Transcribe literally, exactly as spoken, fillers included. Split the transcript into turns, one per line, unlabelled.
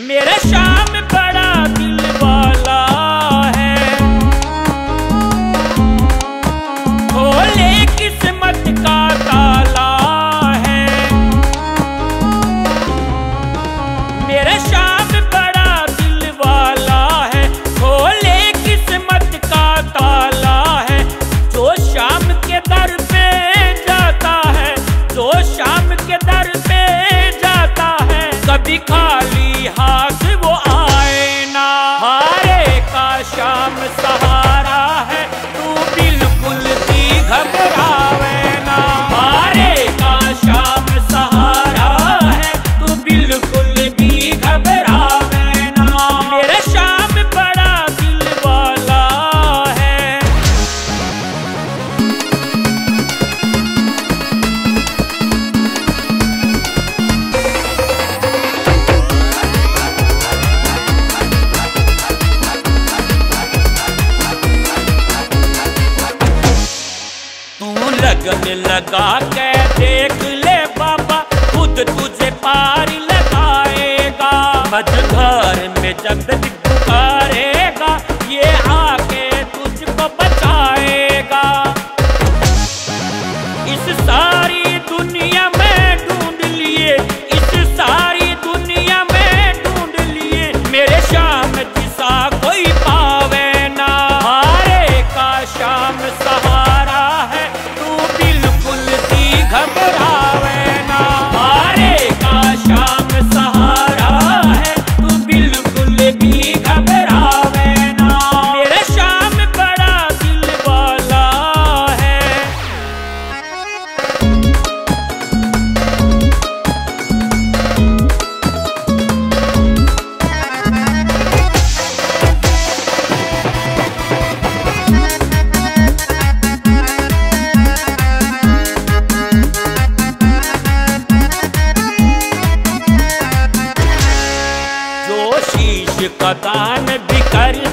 मेरा शाम बड़ा दिल वाला है, खोले किस्मत का ताला है। मेरा शाम बड़ा दिल वाला है, खोले किस्मत का ताला है। जो शाम के दर पे जाता है, जो शाम के दर पे जाता है, कभी खाली हाथ वो आए ना। हारे का शाम सहारा है, तू बिल्कुल भी घबरावे ना। हारे का शाम सहारा है, तू बिल्कुल भी घबरावे ना। मेरा शाम बड़ा दिल वाला है। तू लगन लगा के देख ले बाबा, खुद तुझे पार लगाएगा। मझधार में जब पुकारेगा, ये आके तुझको बचाएगा। इस सारी दुनिया में ढूंढ लिए, इस सारी दुनिया में ढूंढ लिए, मेरे शाम जिसा कोई पावे ना। हारे का शाम सहारा है, तू बिल्कुल भी घबरावे ना। हारे का शाम सहारा है, तू बिल्कुल भी घबरावे ना। मेरा शाम बड़ा दिल वाला है। जो शीश का दान भी कर